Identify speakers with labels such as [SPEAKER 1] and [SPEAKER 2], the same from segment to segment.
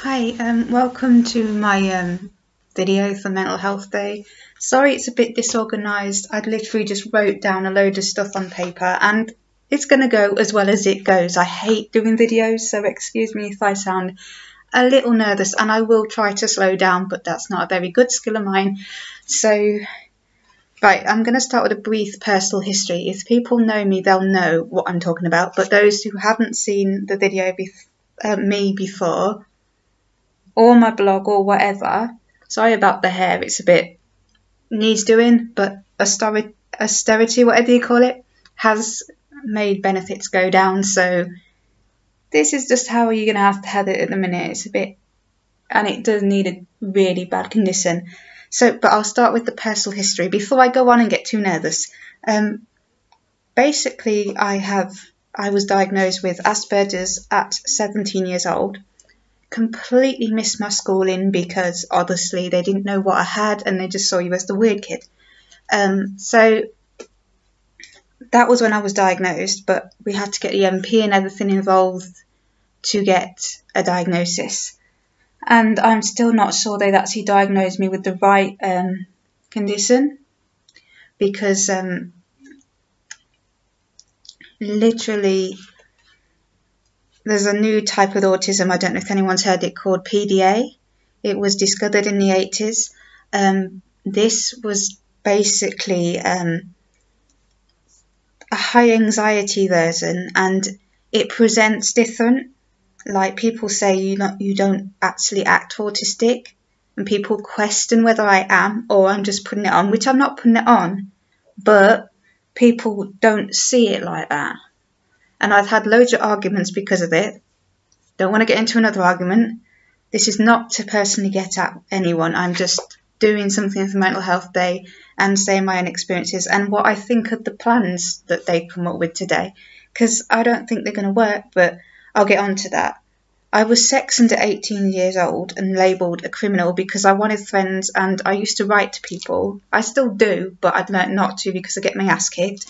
[SPEAKER 1] Hi, welcome to my video for Mental Health Day. Sorry it's a bit disorganised. I literally just wrote down a load of stuff on paper and it's going to go as well as it goes. I hate doing videos, so excuse me if I sound a little nervous, and I will try to slow down, but that's not a very good skill of mine. So, right, I'm going to start with a brief personal history. If people know me, they'll know what I'm talking about, but those who haven't seen the video me before, or my blog or whatever, sorry about the hair, it's a bit needs doing, but austerity, whatever you call it, has made benefits go down, so this is just how you're going to have it at the minute. It's a bit, and it does need a really bad condition. So, but I'll start with the personal history before I go on and get too nervous. Basically, I was diagnosed with Asperger's at 17 years old. Completely missed my schooling because obviously they didn't know what I had and they just saw you as the weird kid. So that was when I was diagnosed, but we had to get the MP and everything involved to get a diagnosis. And I'm still not sure they'd actually diagnosed me with the right condition, because literally there's a new type of autism, I don't know if anyone's heard it, called PDA. It was discovered in the 80s. This was basically a high anxiety version, and it presents different. Like, people say you don't actually act autistic, and people question whether I am or I'm just putting it on, which I'm not putting it on, but people don't see it like that. And I've had loads of arguments because of it. Don't want to get into another argument. This is not to personally get at anyone. I'm just doing something for Mental Health Day and saying my own experiences and what I think of the plans that they come up with today. Because I don't think they're going to work, but I'll get on to that. I was sectioned at 18 years old and labelled a criminal because I wanted friends, and I used to write to people. I still do, but I'd learnt not to because I get my ass kicked.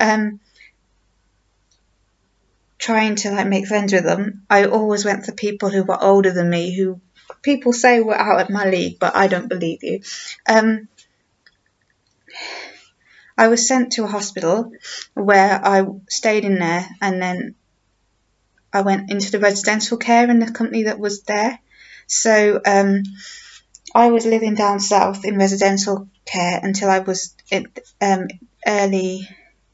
[SPEAKER 1] Trying to make friends with them. I always went for people who were older than me, who people say were out at my league, but I don't believe you. I was sent to a hospital where I stayed in there, and then I went into the residential care in the company that was there. So I was living down south in residential care until I was in early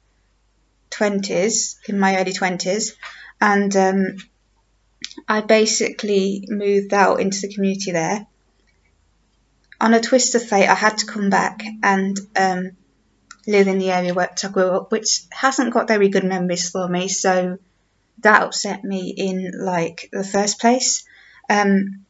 [SPEAKER 1] 20s, in my early 20s, and I basically moved out into the community there. On a twist of fate, I had to come back and live in the area where I grew up, which hasn't got very good memories for me, so that upset me in the first place. And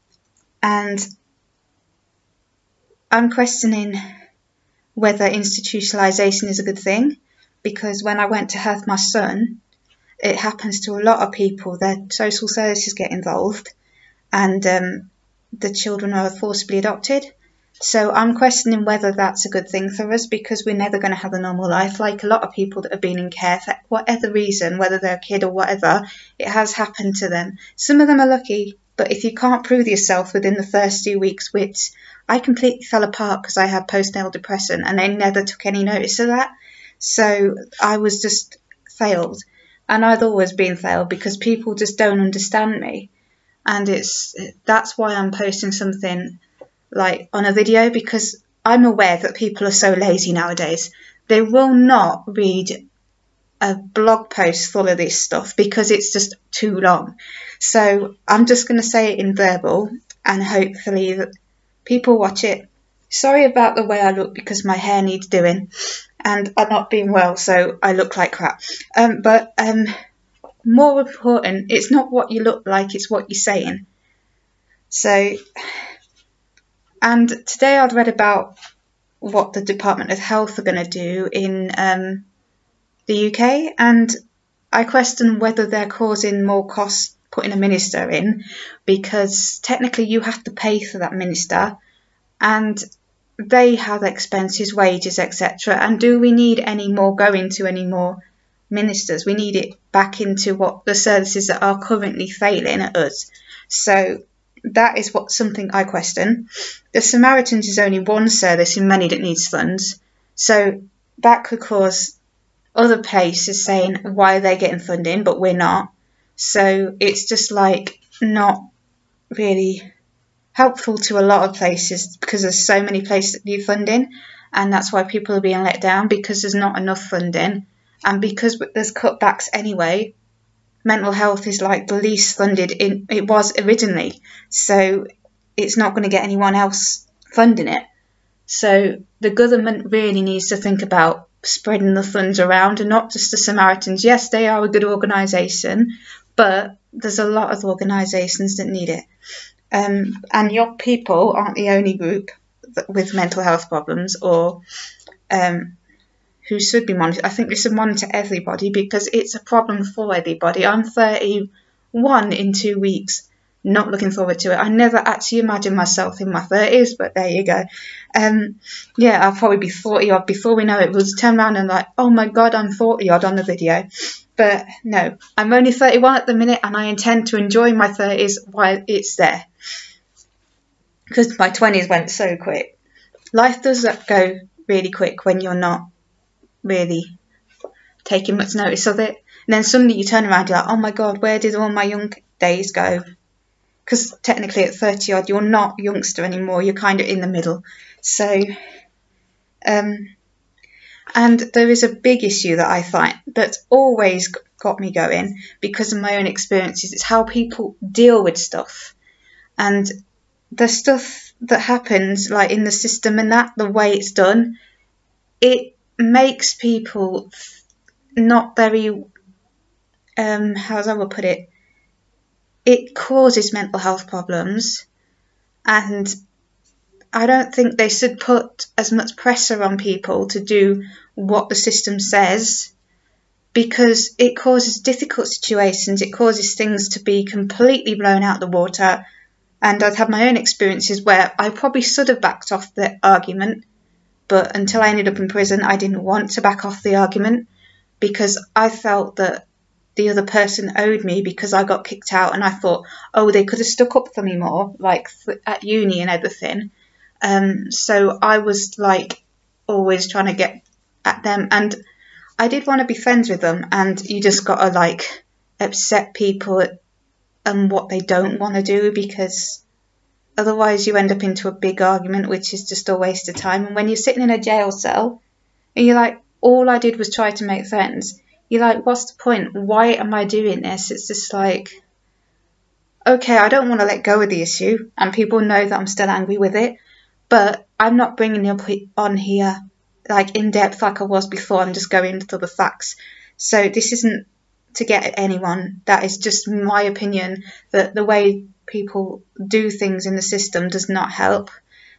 [SPEAKER 1] I'm questioning whether institutionalisation is a good thing, because when I went to have my son, it happens to a lot of people. Their social services get involved, and the children are forcibly adopted. So I'm questioning whether that's a good thing for us, because we're never going to have a normal life. Like a lot of people that have been in care for whatever reason, whether they're a kid or whatever, it has happened to them. Some of them are lucky, but if you can't prove yourself within the first 2 weeks, which I completely fell apart because I had postnatal depression and they never took any notice of that. So I was just failed, and I've always been failed because people just don't understand me, and that's why I'm posting something on a video, because I'm aware that people are so lazy nowadays. They will not read a blog post full of this stuff because it's just too long. So I'm just going to say it in verbal, and hopefully that people watch it. Sorry about the way I look because my hair needs doing, and I'm not being well, so I look like crap. But more important, it's not what you look like, it's what you're saying. So, and today I'd read about what the Department of Health are going to do in the UK, and I question whether they're causing more costs putting a minister in, because technically you have to pay for that minister, and they have expenses, wages, etc. And do we need any more going to any more ministers? We need it back into what the services that are currently failing at us. So that is something I question. The Samaritans is only one service in many that needs funds, so that could cause other places saying, why are they getting funding but we're not? So it's just like not really helpful to a lot of places, because there's so many places that need funding, and that's why people are being let down, because there's not enough funding, and because there's cutbacks anyway. Mental health is like the least funded it was originally, so it's not going to get anyone else funding it. So the government really needs to think about spreading the funds around, and not just the Samaritans. Yes, they are a good organisation, but there's a lot of organisations that need it. And young people aren't the only group with mental health problems, or who should be monitored. I think we should monitor everybody, because it's a problem for everybody. I'm 31 in 2 weeks, not looking forward to it. I never actually imagined myself in my 30s, but there you go. Yeah, I'll probably be 40 odd before we know it. We'll turn around and like, oh my god, I'm 40 odd on the video. But no, I'm only 31 at the minute, and I intend to enjoy my 30s while it's there, because my 20s went so quick. Life does go really quick when you're not really taking much notice of it, and then suddenly you turn around, you're like, oh my god, where did all my young days go? Because technically at 30 odd you're not a youngster anymore, you're kind of in the middle. So and there is a big issue that I find that's always got me going, because of my own experiences. It's how people deal with stuff, and the stuff that happens like in the system, and that the way it's done, it makes people not very how do I put it, it causes mental health problems, and I don't think they should put as much pressure on people to do what the system says, because it causes difficult situations, it causes things to be completely blown out the water. And I've had my own experiences where I probably should have backed off the argument, but until I ended up in prison, I didn't want to back off the argument, because I felt that the other person owed me, because I got kicked out, and I thought, oh, they could have stuck up for me more, like at uni and everything. So I was like always trying to get at them, and I did want to be friends with them, and you just got to like upset people and what they don't want to do, because otherwise you end up into a big argument, which is just a waste of time. And when you're sitting in a jail cell and you're like, all I did was try to make friends, you're like, what's the point? Why am I doing this? It's just like, okay, I don't want to let go of the issue, and people know that I'm still angry with it, but I'm not bringing it on here like in depth like I was before. I'm just going into the facts. So this isn't to get at anyone. That is just my opinion, that the way people do things in the system does not help.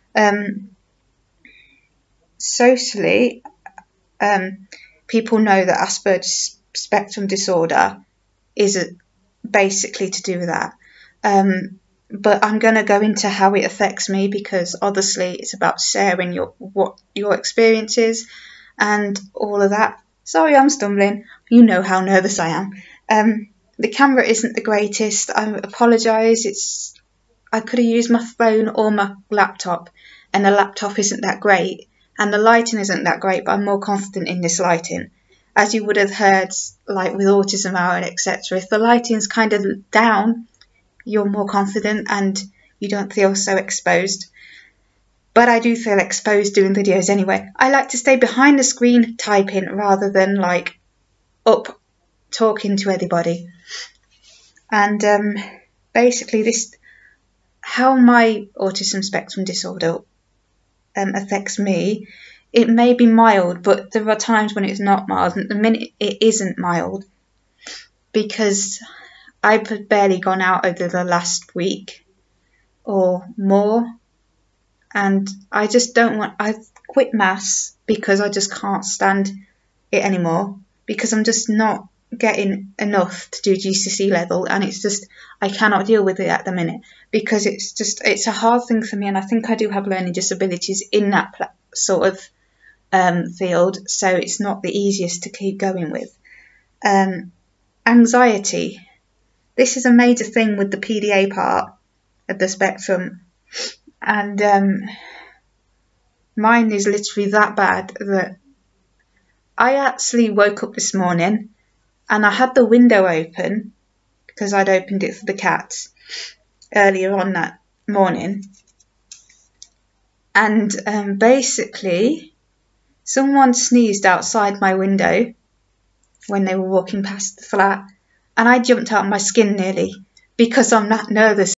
[SPEAKER 1] Socially, people know that Asperger's spectrum disorder is basically to do with that. But I'm going to go into how it affects me, because obviously it's about sharing what your experience is and all of that. Sorry, I'm stumbling. You know how nervous I am. The camera isn't the greatest. I apologise. I could have used my phone or my laptop, and the laptop isn't that great, and the lighting isn't that great, but I'm more confident in this lighting. As you would have heard, like with Autism Hour and etc., if the lighting's kind of down, you're more confident and you don't feel so exposed. But I do feel exposed doing videos anyway. I like to stay behind the screen typing rather than like up talking to everybody. And basically this, how my autism spectrum disorder affects me, it may be mild, but there are times when it's not mild, and at the minute it isn't mild, because I've barely gone out over the last week or more, and I just don't want, I've quit maths because I just can't stand it anymore, because I'm just not getting enough to do GCSE level, and it's just, I cannot deal with it at the minute, because it's a hard thing for me, and I think I do have learning disabilities in that sort of field, so it's not the easiest to keep going with. Anxiety. This is a major thing with the PDA part, of the spectrum, and mine is literally that bad that I actually woke up this morning and I had the window open because I'd opened it for the cats earlier on that morning, and basically someone sneezed outside my window when they were walking past the flat, and I jumped out of my skin nearly because I'm that nervous